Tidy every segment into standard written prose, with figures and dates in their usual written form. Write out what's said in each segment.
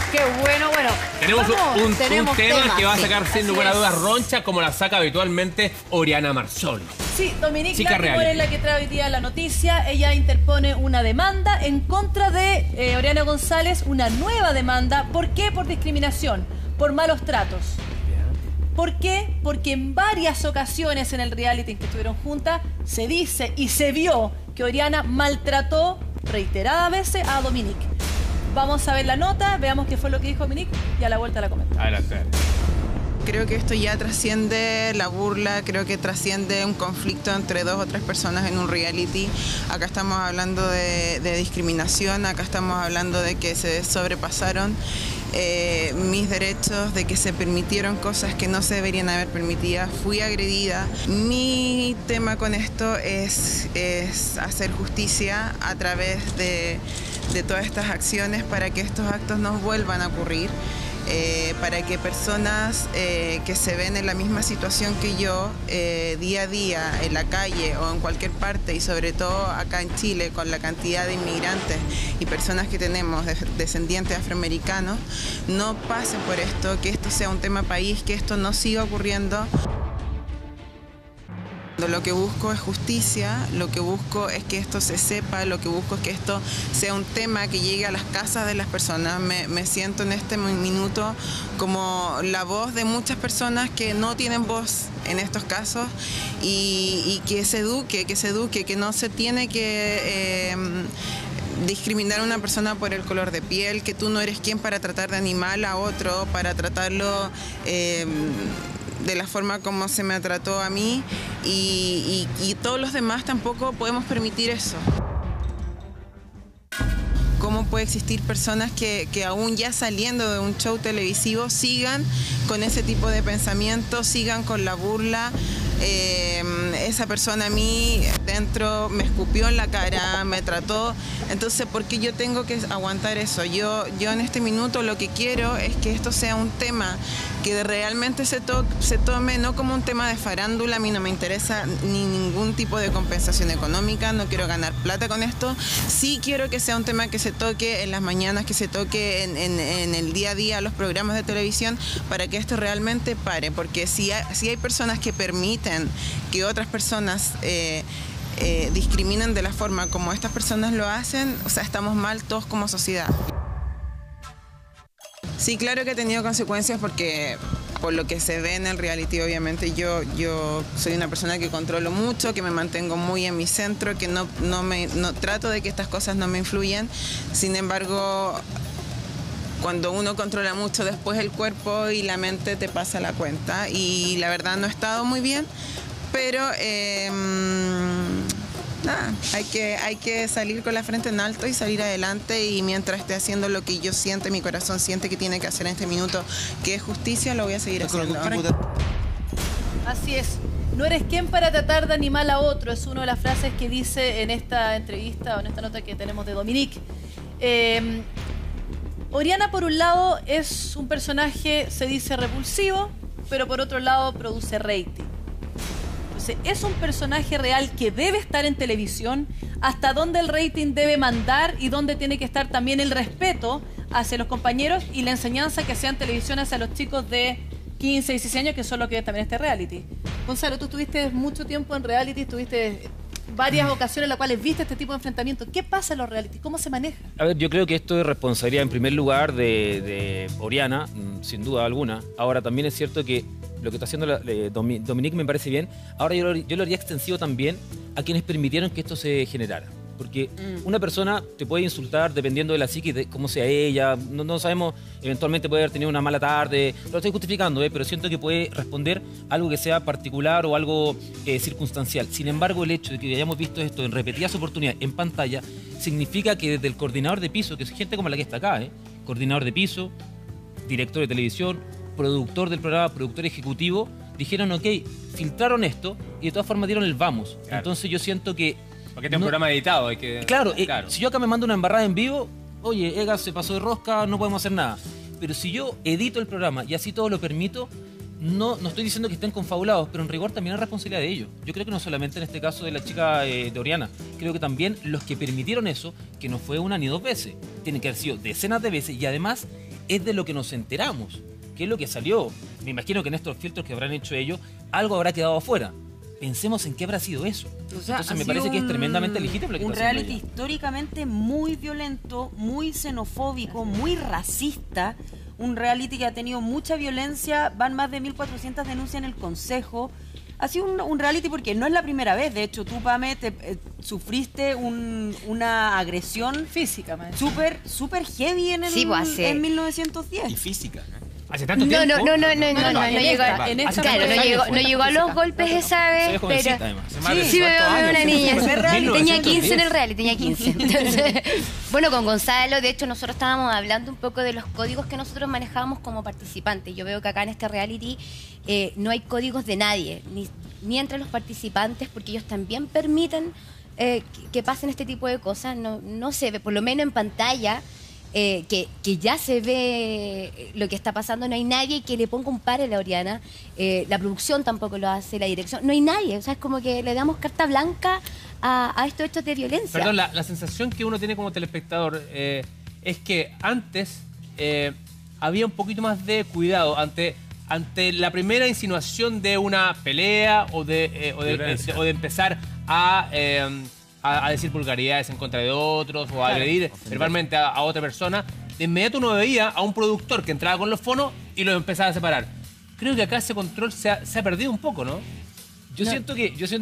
Qué bueno, bueno. Tenemos un tema que va a sacar sin lugar a dudas Roncha, como la saca habitualmente Oriana Marsoli. Sí, Dominique Latimore es la que trae hoy día la noticia. Ella interpone una demanda en contra de Oriana González, una nueva demanda. ¿Por qué? Por discriminación, por malos tratos. ¿Por qué? Porque en varias ocasiones en el reality en que estuvieron juntas se dice y se vio que Oriana maltrató reiteradas veces a Dominique. Vamos a ver la nota, veamos qué fue lo que dijo Dominique y a la vuelta la comentamos. Adelante. Creo que esto ya trasciende la burla, creo que trasciende un conflicto entre dos o tres personas en un reality. Acá estamos hablando de discriminación, acá estamos hablando de que se sobrepasaron mis derechos, de que se permitieron cosas que no se deberían haber permitidas. Fui agredida. Mi tema con esto es hacer justicia a través de todas estas acciones para que estos actos no vuelvan a ocurrir. Para que personas que se ven en la misma situación que yo, día a día, en la calle o en cualquier parte, y sobre todo acá en Chile, con la cantidad de inmigrantes y personas que tenemos, descendientes afroamericanos, no pasen por esto, que esto sea un tema país, que esto no siga ocurriendo. Lo que busco es justicia, lo que busco es que esto se sepa, lo que busco es que esto sea un tema que llegue a las casas de las personas. Me siento en este minuto como la voz de muchas personas que no tienen voz en estos casos y que se eduque, que no se tiene que discriminar a una persona por el color de piel, que tú no eres quien para tratar de animal a otro, para tratarlo de la forma como se me trató a mí y todos los demás tampoco podemos permitir eso. ¿Cómo puede existir personas que aún ya saliendo de un show televisivo sigan con ese tipo de pensamiento, sigan con la burla? Esa persona a mí dentro me escupió en la cara, me trató, entonces ¿por qué yo tengo que aguantar eso? Yo en este minuto lo que quiero es que esto sea un tema que realmente se tome no como un tema de farándula. A mí no me interesa ni ningún tipo de compensación económica, no quiero ganar plata con esto. Sí quiero que sea un tema que se toque en las mañanas, que se toque en el día a día, los programas de televisión, para que esto realmente pare, porque si hay personas que permiten que otras personas discriminen de la forma como estas personas lo hacen, o sea, estamos mal todos como sociedad. Sí, claro que he tenido consecuencias porque por lo que se ve en el reality, obviamente yo soy una persona que controlo mucho, que me mantengo muy en mi centro, que no trato de que estas cosas no me influyan. Sin embargo, cuando uno controla mucho, después el cuerpo y la mente te pasa la cuenta. Y la verdad no he estado muy bien, pero nada, hay que salir con la frente en alto y salir adelante, y mientras esté haciendo lo que yo siento, mi corazón siente que tiene que hacer en este minuto, que es justicia, lo voy a seguir haciendo. Así es. No eres quien para tratar de animal a otro, es una de las frases que dice en esta entrevista o en esta nota que tenemos de Dominique. Oriana, por un lado, es un personaje, se dice repulsivo, pero por otro lado produce rating. Entonces, es un personaje real que debe estar en televisión, hasta dónde el rating debe mandar y dónde tiene que estar también el respeto hacia los compañeros y la enseñanza que sea en televisión hacia los chicos de 15, 16 años, que son los que ven también este reality. Gonzalo, tú estuviste mucho tiempo en reality, estuviste varias ocasiones en las cuales viste este tipo de enfrentamientos. ¿Qué pasa en los reality? ¿Cómo se maneja? A ver, yo creo que esto es responsabilidad en primer lugar de Oriana, sin duda alguna. Ahora también es cierto que lo que está haciendo Dominique me parece bien. Ahora yo lo haría extensivo también a quienes permitieron que esto se generara. Porque una persona te puede insultar dependiendo de la psique, de cómo sea ella. No sabemos, eventualmente puede haber tenido una mala tarde. Lo estoy justificando, pero siento que puede responder algo que sea particular o algo circunstancial. Sin embargo, el hecho de que hayamos visto esto en repetidas oportunidades en pantalla significa que desde el coordinador de piso, que es gente como la que está acá, coordinador de piso, director de televisión, productor del programa, productor ejecutivo, dijeron, ok, filtraron esto y de todas formas dieron el vamos. Claro. Entonces yo siento que... Porque este es un programa editado. Hay que... Claro, si yo acá me mando una embarrada en vivo, oye, Ega se pasó de rosca, no podemos hacer nada. Pero si yo edito el programa y así todo lo permito, no estoy diciendo que estén confabulados, pero en rigor también es responsabilidad de ellos. Yo creo que no solamente en este caso de la chica de Oriana, creo que también los que permitieron eso, que no fue una ni dos veces, tienen que haber sido decenas de veces, y además es de lo que nos enteramos, que es lo que salió. Me imagino que en estos filtros que habrán hecho ellos, algo habrá quedado afuera. Pensemos en qué habrá sido eso. O sea, entonces me parece que es tremendamente legítimo lo que un está haciendo reality ella. históricamente muy violento, muy xenofóbico, muy racista. Un reality que ha tenido mucha violencia, van más de 1.400 denuncias en el Consejo. Ha sido un reality porque no es la primera vez. De hecho, tú, Pame, sufriste una agresión Física, man. súper heavy en, Sí, pues, en 1910. Y física, ¿no? ¿Hace tanto tiempo? No llegó, en esta claro, no llegó a los golpes esa vez, Se ve jovencita, pero además. Hace más de sí me 18 veo años. una niña. Tenía 15 en el 1910. reality, tenía 15. Entonces, bueno, con Gonzalo, de hecho, nosotros estábamos hablando un poco de los códigos que nosotros manejábamos como participantes. Yo veo que acá en este reality no hay códigos de nadie, ni entre los participantes, porque ellos también permiten que pasen este tipo de cosas. No se ve, por lo menos en pantalla, que ya se ve lo que está pasando. No hay nadie que le ponga un par a la Oriana. La producción tampoco lo hace, la dirección. No hay nadie. O sea, es como que le damos carta blanca a estos hechos de violencia. Perdón, la sensación que uno tiene como telespectador es que antes había un poquito más de cuidado ante la primera insinuación de una pelea o de empezar a decir vulgaridades en contra de otros o a agredir verbalmente a otra persona. De inmediato uno veía a un productor que entraba con los fonos y los empezaba a separar. Creo que acá ese control se ha perdido un poco, ¿no? Yo siento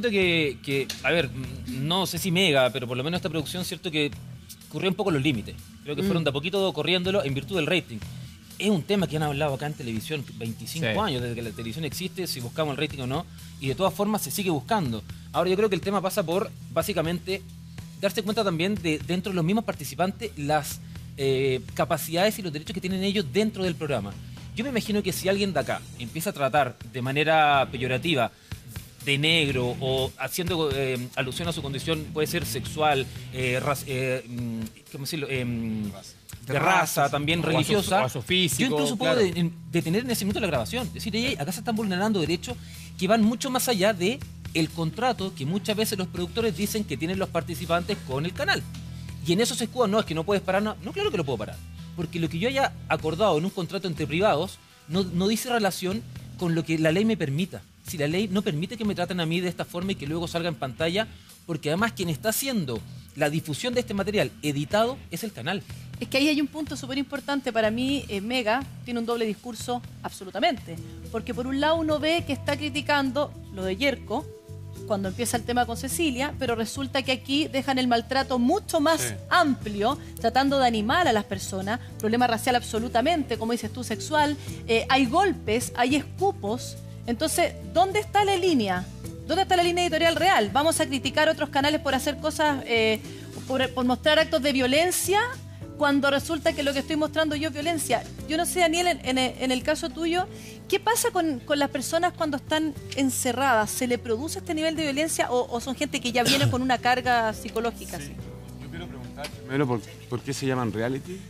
que, a ver, no sé si mega, pero por lo menos esta producción, cierto que corrió un poco los límites. Creo que fueron de a poquito corriéndolo en virtud del rating. Es un tema que han hablado acá en televisión 25 años, desde que la televisión existe, si buscamos el rating o no, y de todas formas se sigue buscando. Ahora yo creo que el tema pasa por, básicamente, darse cuenta también de, dentro de los mismos participantes, las capacidades y los derechos que tienen ellos dentro del programa. Yo me imagino que si alguien de acá empieza a tratar de manera peyorativa de negro o haciendo alusión a su condición, puede ser sexual, ¿cómo decirlo? De raza, también religiosa. O a su físico. Yo incluso puedo detener en ese minuto la grabación. Decir, acá se están vulnerando derechos que van mucho más allá de el contrato que muchas veces los productores dicen que tienen los participantes con el canal. Y en eso se escudan, no, es que no puedes parar. No, claro que lo puedo parar. Porque lo que yo haya acordado en un contrato entre privados no dice relación con lo que la ley me permita. Si la ley no permite que me traten a mí de esta forma y que luego salga en pantalla, porque además quien está haciendo la difusión de este material editado es el canal. Es que ahí hay un punto súper importante. Para mí, Mega tiene un doble discurso absolutamente. Porque por un lado uno ve que está criticando lo de Yerko cuando empieza el tema con Cecilia, pero resulta que aquí dejan el maltrato mucho más amplio, tratando de animar a las personas, problema racial absolutamente, como dices tú, sexual, hay golpes, hay escupos. Entonces, ¿dónde está la línea? ¿Dónde está la línea editorial real? ¿Vamos a criticar otros canales por hacer cosas, por mostrar actos de violencia, cuando resulta que lo que estoy mostrando yo es violencia? Yo no sé, Daniel, en el caso tuyo, ¿qué pasa con las personas cuando están encerradas? ¿Se le produce este nivel de violencia o son gente que ya viene con una carga psicológica? Sí. Yo quiero preguntar primero por qué se llaman reality.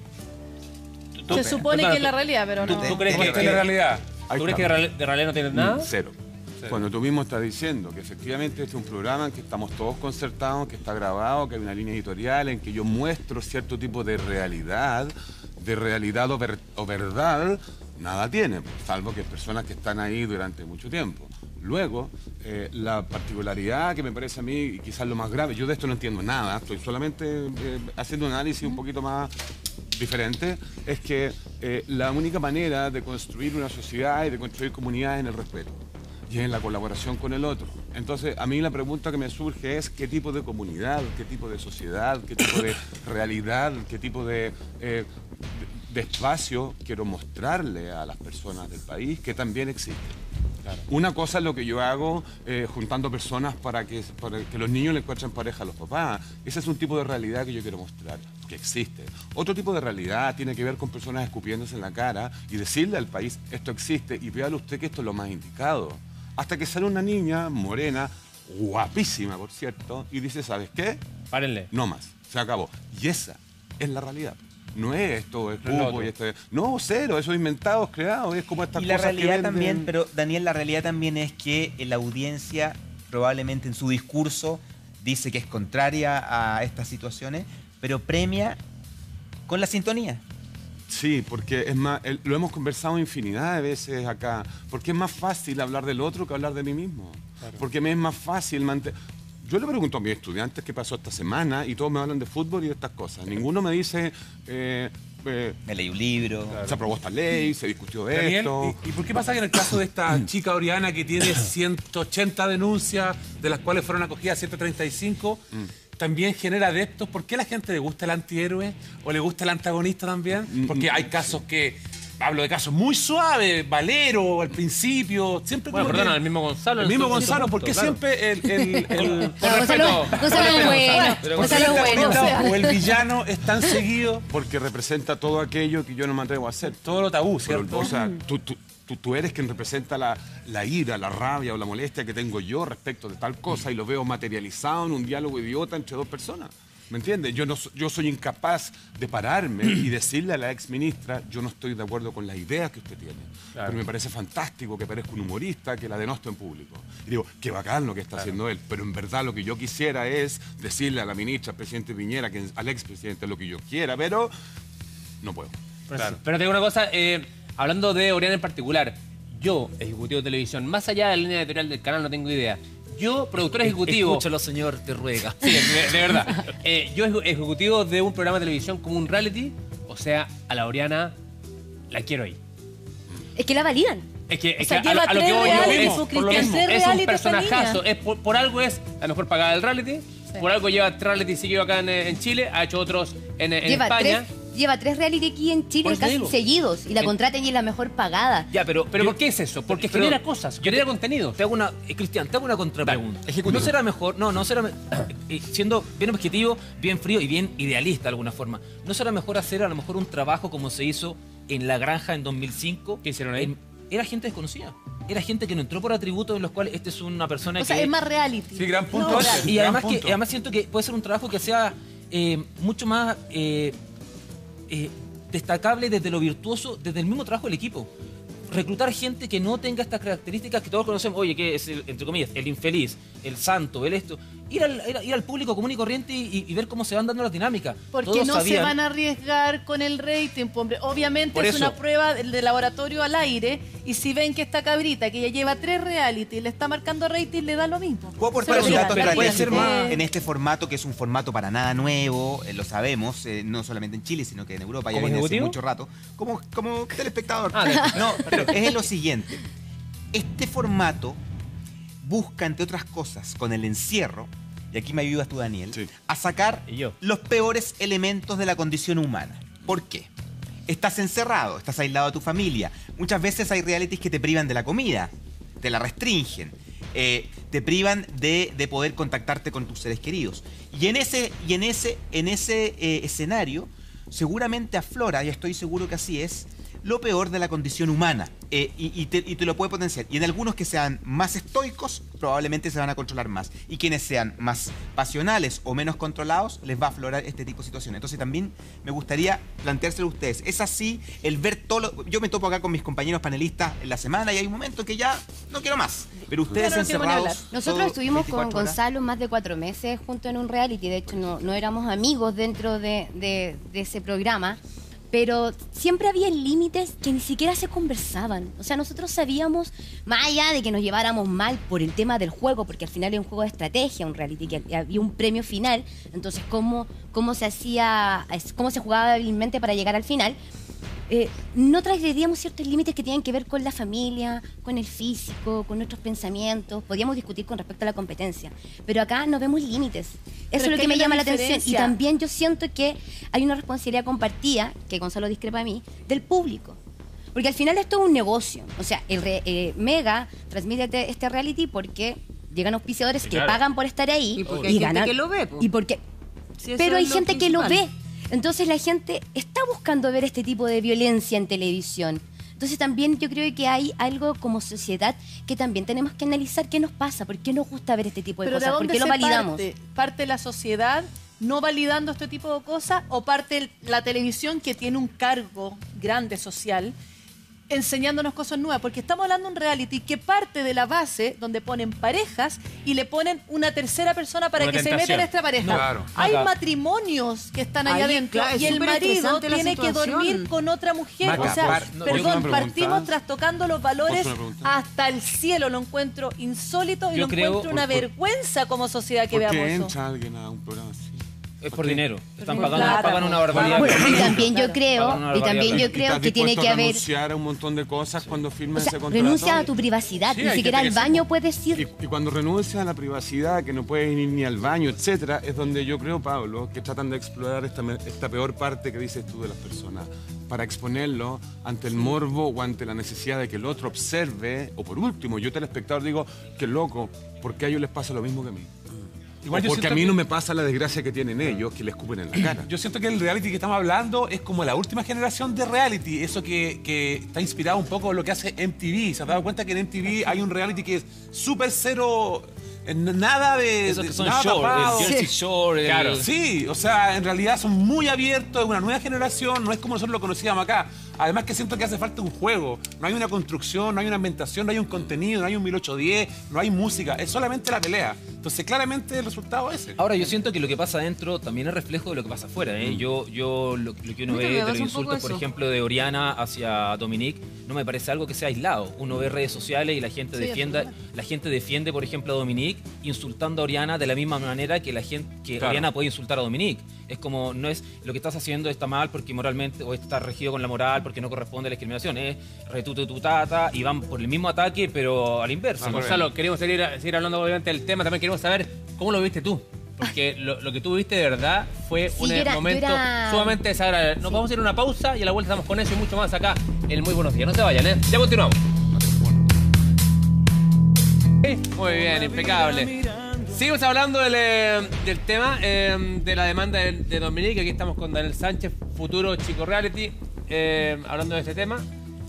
Se supone que es la realidad, pero no. ¿Tú crees que es la realidad? ¿Tú crees que de realidad no tienes nada? Cero. Cuando tú mismo estás diciendo que efectivamente este es un programa en que estamos todos concertados, que está grabado, que hay una línea editorial en que yo muestro cierto tipo de realidad o verdad, nada tiene, salvo que personas que están ahí durante mucho tiempo. Luego, la particularidad que me parece a mí, y quizás lo más grave, yo de esto no entiendo nada, estoy solamente haciendo un análisis un poquito más diferente, es que la única manera de construir una sociedad y de construir comunidades es en el respeto y en la colaboración con el otro. Entonces, a mí la pregunta que me surge es qué tipo de comunidad, qué tipo de sociedad, qué tipo de realidad, qué tipo de espacio quiero mostrarle a las personas del país que también existen. Claro. Una cosa es lo que yo hago juntando personas para que los niños le encuentren pareja a los papás. Ese es un tipo de realidad que yo quiero mostrar, que existe. Otro tipo de realidad tiene que ver con personas escupiéndose en la cara y decirle al país, esto existe y véale usted que esto es lo más indicado. Hasta que sale una niña morena, guapísima por cierto, y dice, ¿sabes qué? Párenle. No más, se acabó. Y esa es la realidad. No es esto, es cupo y esto es... No, cero, eso es inventado, creado, es como estas cosas que venden. Y la realidad también, pero Daniel, la realidad también es que la audiencia probablemente en su discurso dice que es contraria a estas situaciones, pero premia con la sintonía. Sí, porque es más, lo hemos conversado infinidad de veces acá, porque es más fácil hablar del otro que hablar de mí mismo. Porque me es más fácil mantener... Yo le pregunto a mis estudiantes qué pasó esta semana y todos me hablan de fútbol y de estas cosas. Ninguno me dice... me leí un libro. Se aprobó esta ley, se discutió de Daniel, esto. ¿y por qué pasa que en el caso de esta chica Oriana que tiene 180 denuncias, de las cuales fueron acogidas 135, también genera adeptos? ¿Por qué a la gente le gusta el antihéroe o le gusta el antagonista también? Porque hay casos que... Hablo de casos muy suaves, Valero al principio, siempre... Bueno, perdona, el mismo Gonzalo. El mismo en su Gonzalo, ¿por qué claro. siempre el Gonzalo es bueno. Gonzalo es bueno. o el villano es tan seguido? Porque representa todo aquello que yo no me atrevo a hacer. Todo lo tabú, Pero, ¿cierto? o sea, tú eres quien representa la ira, la rabia o la molestia que tengo yo respecto de tal cosa y lo veo materializado en un diálogo idiota entre dos personas. ¿Me entiendes? Yo soy incapaz de pararme y decirle a la ex ministra, yo no estoy de acuerdo con las ideas que usted tiene. Claro. Pero me parece fantástico que parezca un humorista que la denosto en público. Y digo, qué bacán lo que está haciendo él. Pero en verdad lo que yo quisiera es decirle a la ministra, al presidente Piñera, al expresidente lo que yo quiera, pero no puedo. Pero te digo una cosa, hablando de Oriana en particular, yo, ejecutivo de televisión, más allá de la línea editorial del canal, no tengo idea. Yo, productor ejecutivo... Escúchalo, señor, te ruega. Sí, de verdad. Yo, ejecutivo de un programa de televisión como un reality, o sea, a la Oriana la quiero ahí. Es que la validan. Es que, O sea, a lleva lo que tres voy yo reality, es, pues, por lo Cristian, mismo, tres es un reality esta personajazo. niña. Por algo es la mejor pagada del reality. Por algo lleva 3 reality seguidos acá en Chile. Ha hecho otros en España. Lleva 3 reality aquí en Chile Por eso casi digo. seguidos y la contratan y es la mejor pagada. Ya, pero ¿Pero por qué es eso? Porque pero- genera cosas, genera contenido. Te hago una, Cristian, te hago una contrapregunta. Dale, ejecutivo. ¿No será mejor, no será, siendo bien objetivo, bien frío y bien idealista de alguna forma, ¿no será mejor hacer a lo mejor un trabajo como se hizo en La Granja en 2005? ¿Qué hicieron ahí? Era gente desconocida. Era gente que no entró por atributos en los cuales esta es una persona O sea, que... es más reality. Sí, gran punto. No, ese, reality. Y gran además, punto. además siento que puede ser un trabajo que sea mucho más destacable desde lo virtuoso, desde el mismo trabajo del equipo. Reclutar gente que no tenga estas características que todos conocemos, oye, que es, entre comillas, el infeliz, el santo, el esto. Ir al público común y corriente y ver cómo se van dando las dinámicas. Porque Todos no se sabían- van a arriesgar con el rating, pues, hombre. Obviamente Por es eso. una prueba de laboratorio al aire y si ven que esta cabrita que ya lleva 3 reality le está marcando rating, le da lo mismo. ¿Puedo aportar Pero un mira, dato pero puede estratégico ser más- en este formato, que es un formato para nada nuevo, lo sabemos, no solamente en Chile, sino que en Europa ya ¿Como viene hace ejecutivo? mucho rato, como telespectador. Ah, No, pero es lo siguiente. Este formato busca, entre otras cosas, con el encierro, y aquí me ayudas tú, Daniel, Sí. a sacar Y yo. los peores elementos de la condición humana. ¿Por qué? Estás encerrado, estás aislado de tu familia. Muchas veces hay realities que te privan de la comida, te la restringen, te privan de poder contactarte con tus seres queridos. Y en ese escenario, seguramente aflora, y estoy seguro que así es, lo peor de la condición humana. Y te lo puede potenciar. Y en algunos que sean más estoicos, probablemente se van a controlar más. Y quienes sean más pasionales o menos controlados, les va a aflorar este tipo de situaciones. Entonces también me gustaría planteárselo a ustedes. Es así el ver todo Yo me topo acá con mis compañeros panelistas en la semana y hay un momento que ya no quiero más. Pero ustedes Ya no queremos ni hablar. encerrados... Nosotros todo estuvimos con 24 horas. Gonzalo más de 4 meses juntos en un reality. De hecho, no éramos amigos dentro de ese programa. Pero siempre había límites que ni siquiera se conversaban. O sea, nosotros sabíamos, más allá de que nos lleváramos mal por el tema del juego, porque al final era un juego de estrategia, un reality, que había un premio final. Entonces, cómo se jugaba hábilmente para llegar al final. No transgredíamos ciertos límites que tienen que ver con la familia, con el físico, con nuestros pensamientos. Podíamos discutir con respecto a la competencia, pero acá no vemos límites. Eso es lo que que me hay una llama la atención. Y diferencia. también yo siento que hay una responsabilidad compartida, que Gonzalo discrepa a mí, del público. Porque al final esto es un negocio. O sea, Mega transmite este reality porque llegan auspiciadores que claro. pagan por estar ahí Y porque hay gente ganan. que lo ve, po. Y porque Sí, eso pero es hay lo gente que lo principal. ve. Entonces la gente está buscando ver este tipo de violencia en televisión. Entonces también yo creo que hay algo como sociedad que también tenemos que analizar qué nos pasa, por qué nos gusta ver este tipo de Pero ¿de cosas, por dónde qué lo se validamos. parte? ¿Parte la sociedad no validando este tipo de cosas o parte la televisión que tiene un cargo grande social enseñándonos cosas nuevas, porque estamos hablando de un reality que parte de la base donde ponen parejas y le ponen una tercera persona para Una que se tentación. meta en esta pareja. No, claro. Hay Maca. matrimonios que están allá Ahí, adentro claro, es y el súper marido estresante la tiene que situación. dormir con otra mujer. Maca, o sea, par- no, yo perdón, tengo una pregunta. partimos trastocando los valores ¿Puedo hacer una pregunta? hasta el cielo. Lo encuentro insólito y Yo lo creo- encuentro una vergüenza como sociedad que ¿Por veamos qué eso. entra alguien a un programa así? Es por dinero. Están por pagando, plata, pagan una barbaridad. Bueno, y también Claro. yo creo, Pagan una y también barbaridad. yo creo ¿Estás que tiene dispuesto que a haber, renunciar a un montón de cosas cuando o firmas sea, ese contrato? renuncia a tu privacidad, Sí, ni hay siquiera gente al que sí, baño po. puedes ir. Y cuando renuncias a la privacidad, que no puedes ir ni al baño, etcétera, es donde yo creo, Pablo, que tratan de explorar esta peor parte que dices tú de las personas, para exponerlo ante el morbo o ante la necesidad de que el otro observe, o por último, yo telespectador digo, qué loco, porque a ellos les pasa lo mismo que a mí. Igual O yo porque a siento mí que- no me pasa la desgracia que tienen ellos, que les escupen en la cara. Yo siento que el reality que estamos hablando es como la última generación de reality, eso que está inspirado un poco en lo que hace MTV. ¿Se han dado cuenta que en MTV hay un reality que es súper cero, nada de... Esos que son nada Shore, tapado? el Jersey Shore, el- Claro, sí, o sea, en realidad son muy abiertos, es una nueva generación, no es como nosotros lo conocíamos acá. Además que siento que hace falta un juego, no hay una construcción, no hay una ambientación, no hay un contenido, no hay un 1810, no hay música, es solamente la pelea. Entonces claramente el resultado es ese. Ahora, yo siento que lo que pasa adentro también es reflejo de lo que pasa afuera. ¿eh? Yo lo que uno A mí ve también me de pasa los un poco insultos, por eso. ejemplo, de Oriana hacia Dominique, no me parece algo que sea aislado. Uno ve redes sociales y la gente Sí, defiende, por ejemplo, a Dominique insultando a Oriana de la misma manera que Claro. Oriana puede insultar a Dominique. Es como, no es lo que estás haciendo está mal porque moralmente, o está regido con la moral porque no corresponde a la discriminación. Es retututata y van por el mismo ataque, pero a la inversa. Gonzalo, queremos seguir hablando obviamente del tema. También queremos saber cómo lo viste tú. Porque lo que tú viste de verdad fue Sí, un yo era- momento yo era- sumamente desagradable. Nos vamos a ir a una pausa y a la vuelta estamos con eso y mucho más acá en Muy Buenos Días. No se vayan, ¿eh? Ya continuamos. Muy bien, impecable. Seguimos hablando del tema de la demanda de Dominique. Aquí estamos con Daniel Sánchez, futuro chico reality, hablando de este tema.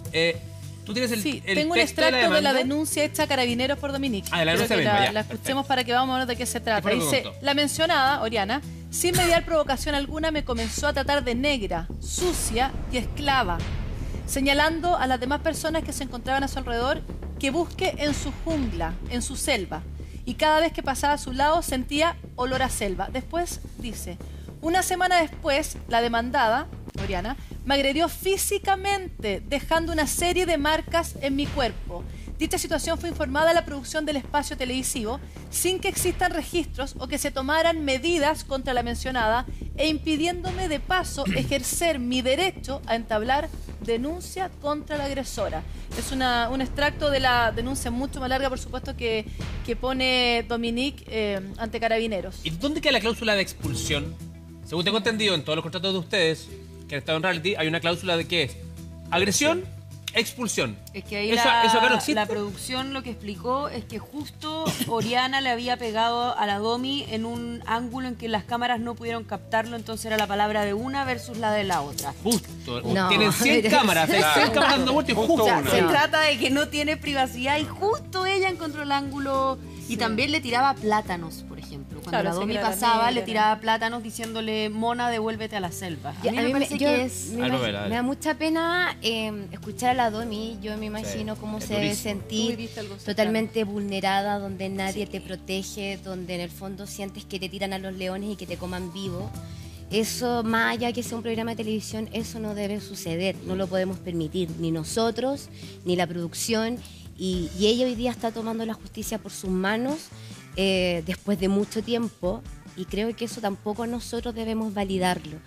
Tú tienes el Sí, el tengo un texto de extracto de la demanda. denuncia hecha a Carabineros por Dominique. Ah, de la Quiero denuncia que misma, ya, la perfecto. escuchemos para que vamos a ver de qué se trata. fue lo que Dice, contó? la mencionada, Oriana, sin mediar provocación alguna, me comenzó a tratar de negra, sucia y esclava, señalando a las demás personas que se encontraban a su alrededor que busque en su jungla, en su selva. Y cada vez que pasaba a su lado sentía olor a selva. Después dice, una semana después, la demandada, Oriana, me agredió físicamente, dejando una serie de marcas en mi cuerpo. Dicha situación fue informada a la producción del espacio televisivo sin que existan registros o que se tomaran medidas contra la mencionada e impidiéndome de paso ejercer mi derecho a entablar denuncia contra la agresora. Es un extracto de la denuncia mucho más larga, por supuesto, que pone Dominique ante Carabineros. ¿Y dónde queda la cláusula de expulsión? Según tengo entendido, en todos los contratos de ustedes que han estado en reality, hay una cláusula de que es agresión, expulsión. Es que ahí ¿Eso acá no existe? la producción lo que explicó es que justo Oriana le había pegado a la Domi en un ángulo en que las cámaras no pudieron captarlo, entonces era la palabra de una versus la de la otra. Justo. No, Tienen 100 pero- cámaras, hay 100 cámaras dando vueltas y justo O sea, una. se trata de que no tiene privacidad y justo ella encontró el ángulo y también le tiraba plátanos, por ejemplo. Cuando Claro, la sí Domi que era pasaba, negra. le tiraba plátanos diciéndole, Mona, devuélvete a la selva. A Ya, mí me parece yo- que es... me, Ah, imag- no, dale. me da mucha pena escuchar a la Domi. Yo me imagino cómo es se debe durísimo. Tú sentir viviste algo totalmente vulnerada, donde nadie te protege, donde en el fondo sientes que te tiran a los leones y que te coman vivo. Eso, más allá que sea un programa de televisión, eso no debe suceder. No lo podemos permitir, ni nosotros, ni la producción. Y ella hoy día está tomando la justicia por sus manos después de mucho tiempo. Y creo que eso tampoco nosotros debemos validarlo.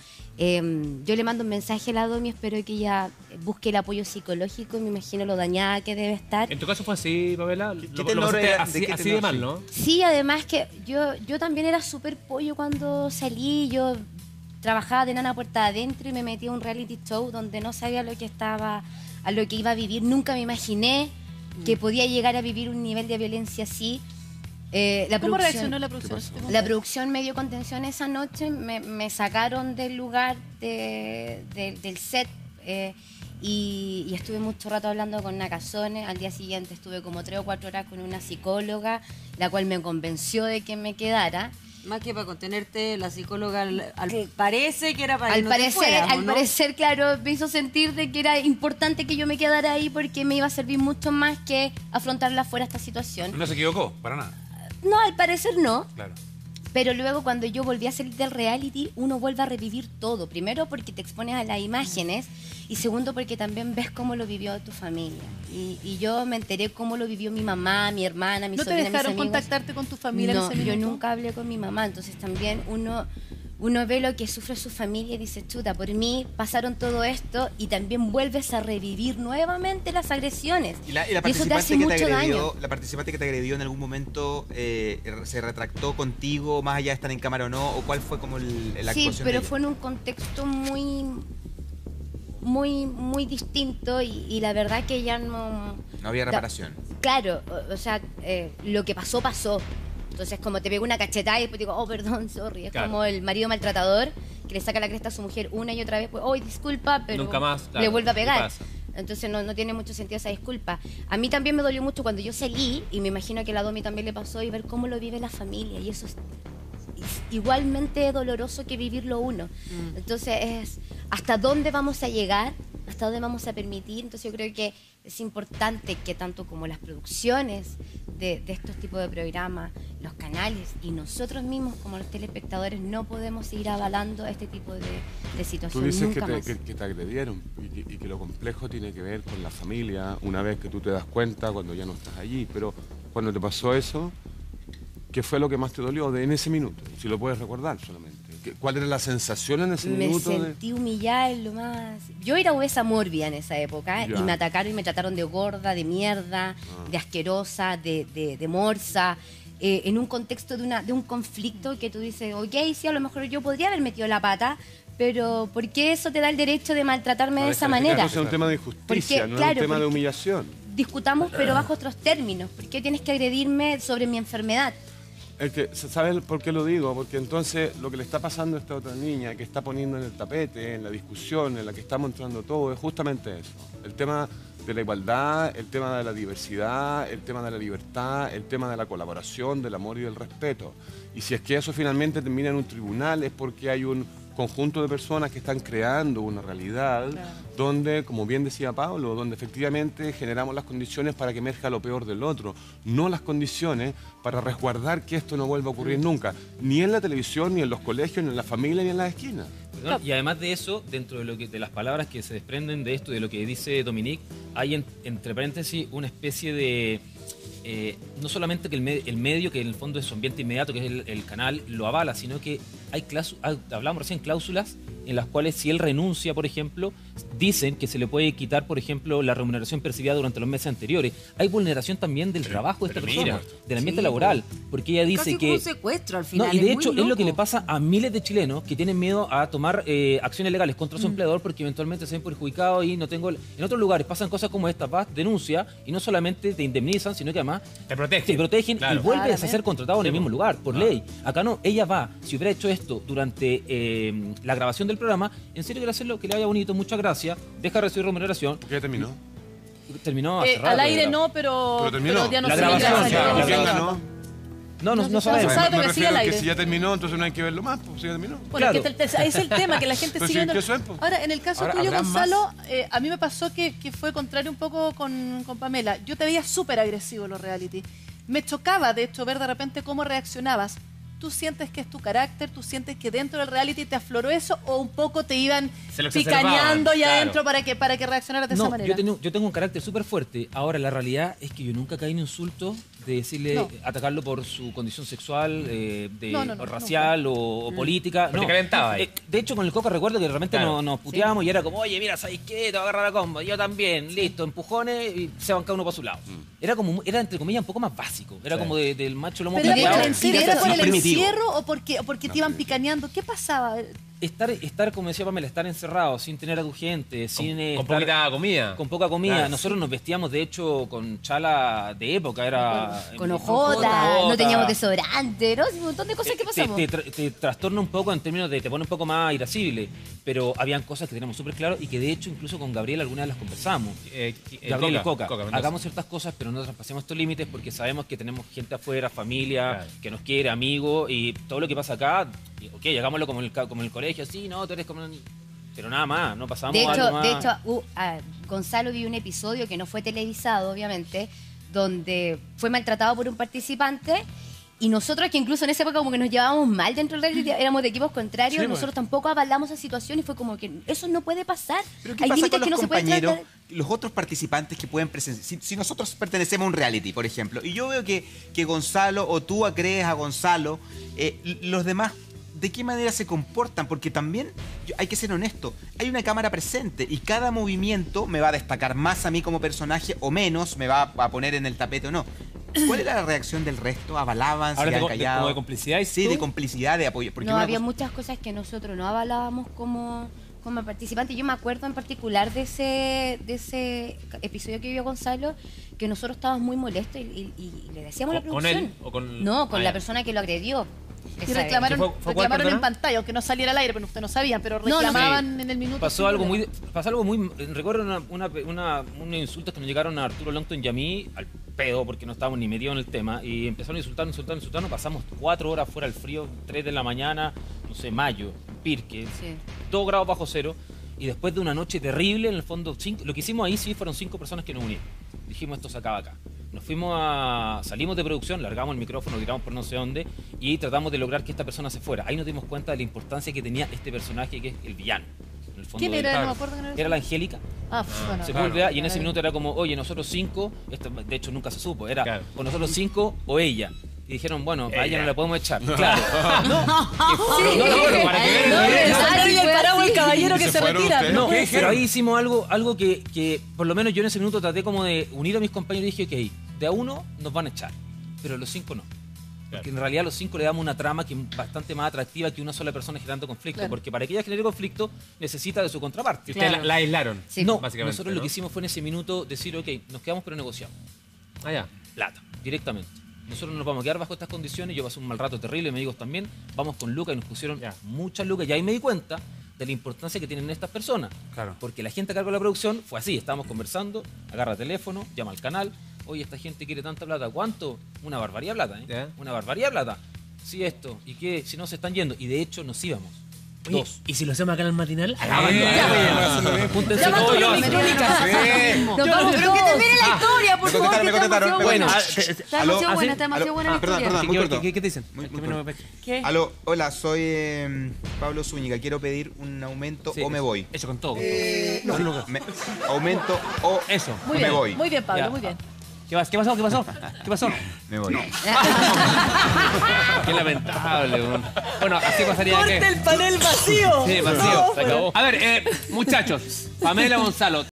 Yo le mando un mensaje a la Domi, espero que ella busque el apoyo psicológico, me imagino lo dañada que debe estar. ¿En tu caso fue así, Pamela? ¿Qué Lo tenor pasaste era? así, ¿De qué así tenor? de mal, Sí. ¿no? Sí, además que yo también era súper pollo cuando salí, yo trabajaba de nana puerta adentro y me metí a un reality show donde no sabía lo que estaba, a lo que iba a vivir, nunca me imaginé que podía llegar a vivir un nivel de violencia así. ¿Cómo reaccionó la producción? La producción me dio contención esa noche, me sacaron del lugar del set y estuve mucho rato hablando con Nakazone. Al día siguiente estuve como 3 o 4 horas con una psicóloga, la cual me convenció de que me quedara. Más que para contenerte, la psicóloga parece que era para que no te Al fueras, ¿no? parecer, claro, me hizo sentir de que era importante que yo me quedara ahí porque me iba a servir mucho más que afrontarla fuera esta situación. No se equivocó, para nada. No, al parecer no. Claro. Pero luego cuando yo volví a salir del reality, uno vuelve a revivir todo. Primero porque te expones a las imágenes y segundo porque también ves cómo lo vivió tu familia. Y yo me enteré cómo lo vivió mi mamá, mi hermana, mi ¿No te sobrina, mis dejaron amigos. contactarte con tu familia No, en ese yo minuto? nunca hablé con mi mamá. Entonces también uno ve lo que sufre su familia y dice, chuta, por mí pasaron todo esto y también vuelves a revivir nuevamente las agresiones. Y la eso te hace participante que te mucho daño. agredió, la participante que te agredió en algún momento se retractó contigo, más allá de estar en cámara o no, o cuál fue como la Sí, actuación de pero ella? fue en un contexto muy distinto y la verdad que ya no... No había reparación. Claro, o sea, lo que pasó, pasó. Entonces, como te pego una cachetada y después digo, oh, perdón, sorry. Es Claro. como el marido maltratador que le saca la cresta a su mujer una y otra vez, pues, oh, disculpa, pero Nunca más, claro, le vuelve a ¿qué pegar. pasa? Entonces no tiene mucho sentido esa disculpa. A mí también me dolió mucho cuando yo salí y me imagino que a la Domi también le pasó y ver cómo lo vive la familia y eso es igualmente doloroso que vivirlo uno. Entonces es hasta dónde vamos a llegar, hasta dónde vamos a permitir. Entonces yo creo que es importante que tanto como las producciones de estos tipos de programas, los canales y nosotros mismos como los telespectadores no podemos seguir avalando este tipo de Tú situación dices nunca más. que te agredieron y que lo complejo tiene que ver con la familia, una vez que tú te das cuenta cuando ya no estás allí, pero cuando te pasó eso, ¿qué fue lo que más te dolió en ese minuto? Si lo puedes recordar solamente. ¿Cuál era la sensación en ese Me minuto? sentí humillada en lo más... Yo era obesa mórbida en esa época Ya. y me atacaron y me trataron de gorda, de mierda, de asquerosa, de morsa, en un contexto de un conflicto que tú dices, ok, sí, a lo mejor yo podría haber metido la pata, pero ¿por qué eso te da el derecho de maltratarme de esa manera? Entonces es un tema de injusticia, Porque, no claro, es un tema de porque- humillación. Discutamos, pero bajo otros términos. ¿Por qué tienes que agredirme sobre mi enfermedad? Es que, ¿sabes por qué lo digo? Porque entonces lo que le está pasando a esta otra niña, que está poniendo en el tapete, en la discusión, en la que está mostrando todo, es justamente eso. El tema de la igualdad, el tema de la diversidad, el tema de la libertad, el tema de la colaboración, del amor y del respeto. Y si es que eso finalmente termina en un tribunal es porque hay un conjunto de personas que están creando una realidad donde, como bien decía Pablo, donde efectivamente generamos las condiciones para que emerja lo peor del otro, no las condiciones para resguardar que esto no vuelva a ocurrir nunca, ni en la televisión, ni en los colegios, ni en la familia, ni en las esquinas. Perdón, y además de eso, dentro de las palabras que se desprenden de esto, de lo que dice Dominique, hay entre paréntesis una especie de... no solamente que el medio, que en el fondo es su ambiente inmediato, que es el canal, lo avala, sino que hay hablamos recién cláusulas en las cuales si él renuncia, por ejemplo, dicen que se le puede quitar, por ejemplo, la remuneración percibida durante los meses anteriores. Hay vulneración también del trabajo de esta persona, del ambiente Sí, laboral, porque ella dice Casi que... como un secuestro al final. No, y de es muy hecho es lo que loco. le pasa a miles de chilenos que tienen miedo a tomar acciones legales contra su empleador porque eventualmente se ven perjudicados y no tengo... En otros lugares pasan cosas como esta, vas, denuncia y no solamente te indemnizan, sino que además Te protegen. y vuelves a ser contratado en el mismo lugar, por Claro. ley. Acá no, ella va, si hubiera hecho esto durante la grabación del programa, en serio quiere hacerlo, que le vaya bonito, muchas gracias, deja de recibir remuneración. ¿Por qué terminó? Terminó hace rato, Al aire ¿verdad? no, pero terminó. ya no La sé, grabación, ya salió. la ¿Y quién grabación. ganó? No se sabemos. sabe, Me pero sigue refiero al a que aire. si ya terminó, entonces no hay que verlo más, pues si ya terminó. Bueno, Claro. que ahí es el tema, que la gente Pero sigue sí, viendo. ¿qué eso es, po? Ahora, en el caso Ahora, tuyo, ¿habrán Gonzalo, a mí me pasó que fue contrario un poco con Pamela. Yo te veía súper agresivo en los reality. Me chocaba, de hecho, ver de repente cómo reaccionabas. ¿Tú sientes que es tu carácter? ¿Tú sientes que dentro del reality te afloró eso? ¿O un poco te iban Se lo picaneando exacerbaban, ya claro. adentro para que reaccionaras de esa No, manera? yo tengo un carácter súper fuerte. Ahora, la realidad es que yo nunca caí en insultos de decirle, No. atacarlo por su condición sexual, No, o racial o política. Porque calentaba ahí. De hecho, con el Coca recuerdo que realmente Claro. nos puteábamos y era como, oye, mira, ¿sabes qué? Te voy a agarrar la comba. Yo también, listo, empujones y se van cada uno para su lado. Era entre comillas un poco más básico. Era como del macho lomo ¿Pero plateado. en serio era por más el primitivo. encierro o porque te iban picaneando? ¿Qué pasaba? estar, como decía Pamela, estar encerrado, sin tener a tu gente, sin Con estar- poquita comida. con poca comida. Claro. Nosotros nos vestíamos, de hecho, con chala de época. Era Con ojota, no teníamos desodorante, ¿no? Un montón de cosas que pasamos. Te trastorna un poco en términos de te pone un poco más irascible, pero habían cosas que teníamos súper claro y que de hecho incluso con Gabriel algunas las conversamos. Gabriel Coca, Coca, Mendoza. hagamos ciertas cosas pero no traspasemos estos límites porque sabemos que tenemos gente afuera, familia, Claro. que nos quiere, amigos y todo lo que pasa acá, ok, hagámoslo como en el colegio, sí, no, tú eres como... Pero nada más, no pasamos De algo más. hecho, Gonzalo vio un episodio que no fue televisado, obviamente, donde fue maltratado por un participante y nosotros, que incluso en esa época como que nos llevábamos mal dentro del reality, éramos de equipos contrarios, Sí, nosotros tampoco avalamos esa situación y fue como que eso no puede pasar. Pero ¿qué Hay pasa límites con que los no se pueden compañeros, tratar. los otros participantes que pueden presenciar? Si nosotros pertenecemos a un reality, por ejemplo, y yo veo que Gonzalo o tú agredes a Gonzalo, los demás, ¿de qué manera se comportan? Porque también hay que ser honesto, hay una cámara presente y cada movimiento me va a destacar más a mí como personaje o menos, me va a poner en el tapete o no. ¿Cuál era la reacción del resto? ¿Avalaban? ¿Se Ahora quedaban como callados? de complicidad. ¿y Sí, tú? de complicidad, de apoyo. Porque No, una había cosa- muchas cosas que nosotros no avalábamos como participante. Yo me acuerdo en particular de ese episodio que vio Gonzalo, que nosotros estábamos muy molestos y le decíamos a la ¿Con producción. él o con- No, con Ah, la ya. persona que lo agredió. Y Esa vez. reclamaron, ¿Fue cuál, reclamaron en perdona? pantalla, aunque no saliera al aire, pero ustedes no sabían, pero No, no, reclamaban en el minuto. Pasó sin algo problema. muy... Recuerdo unos insultos que nos llegaron a Arturo Longton y a mí, al pedo, porque no estábamos ni metidos en el tema, y empezaron a insultarnos. Pasamos 4 horas fuera al frío, 3 de la mañana, no sé, mayo, Pirque, Sí. 2 grados bajo cero, y después de una noche terrible, en el fondo, lo que hicimos ahí sí fueron 5 personas que nos unieron. Dijimos, esto se acaba acá. Salimos de producción, largamos el micrófono, lo tiramos por no sé dónde y tratamos de lograr que esta persona se fuera. Ahí nos dimos cuenta de la importancia que tenía este personaje que es el villano. En el fondo ¿Quién del- era? No me acuerdo quién Era la Angélica. Ah, bueno. Se claro. vuelve y en ese minuto era como, oye, nosotros 5, esto de hecho nunca se supo, era Claro. o nosotros 5 o ella. Y dijeron, bueno, a ella Ella. no la podemos echar. Claro. Sí. pero para que vean No, el pero nivel. salió el Fue paraguas el así. caballero que ¿Se se fueron retira. ustedes? No, No, ¿Qué pero dijeron? ahí hicimos algo que por lo menos yo en ese minuto traté como de unir a mis compañeros y dije, ok, de a uno nos van a echar, pero los 5 no. Porque en realidad a los 5 le damos una trama que es bastante más atractiva que una sola persona generando conflicto. Claro. Porque para que ella genere conflicto necesita de su contraparte. Y ustedes Claro. la aislaron. Sí. No, básicamente, nosotros lo ¿no? que hicimos fue en ese minuto decir, ok, nos quedamos pero negociamos. Ah, ya. Plata, directamente. Nosotros nos vamos a quedar bajo estas condiciones, yo pasé un mal rato terrible, me digo también, vamos con lucas y nos pusieron Ya. muchas lucas y ahí me di cuenta de la importancia que tienen estas personas. Claro. Porque la gente a cargo de la producción fue así, estábamos conversando, agarra teléfono, llama al canal, oye, esta gente quiere tanta plata, ¿cuánto? Una barbaridad de plata, ¿eh? Ya. Una barbaridad de plata. Sí, esto, ¿y qué? Si no se están yendo, y de hecho nos íbamos. Oye, Dos. ¿y si lo hacemos acá en el matinal? Júntense Llama todos tú, los- mi crónica. Sí. Nos vamos, pero que termine la historia, por Me favor, contestaron, que me está demasiado contestaron. buena. Bueno, Está aló, demasiado ¿ah, buena, sí? está demasiado Aló, buena la perdón, historia. perdón. muy corto. ¿Qué te dicen? Muy Es que no me pesca. ¿Qué? Aló, hola, soy Pablo Zúñiga. Quiero pedir un aumento Sí, o me voy. Eso con todo. Aumento o Eso. Muy me bien, voy. muy bien, Pablo, Ya. muy bien. ¿Qué pasó? ¿Qué pasó? ¿Qué pasó? Me voy. Qué lamentable. Bueno, así pasaría ¡Corte que... el panel vacío! Sí, vacío. No, Se acabó. A ver, muchachos. Pamela Gonzalo.